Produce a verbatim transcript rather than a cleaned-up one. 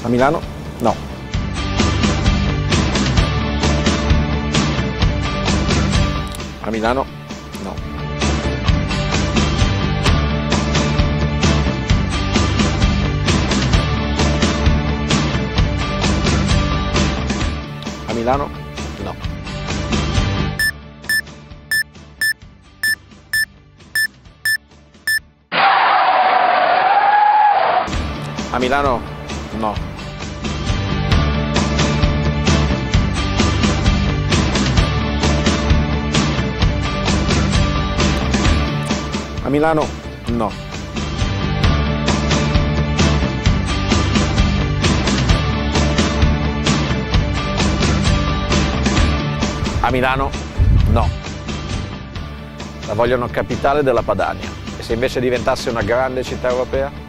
A Milano? No. A Milano? No. A Milano? No. A Milano? No. A Milano? No. A Milano? No. La vogliono capitale della Padania. E se invece diventasse una grande città europea?